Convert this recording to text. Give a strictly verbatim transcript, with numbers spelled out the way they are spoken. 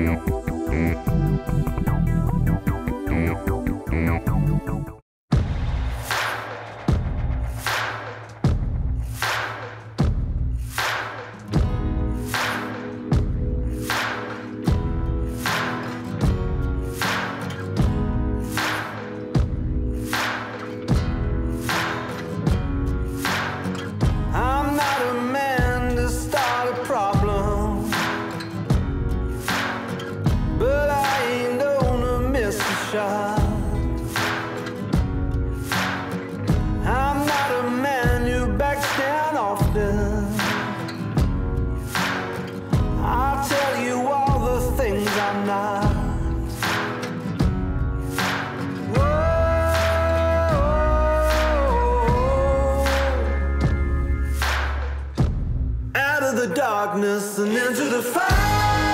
I'm not a man you backs down often. I'll tell you all the things I'm not. Whoa. Out of the darkness and into the fire.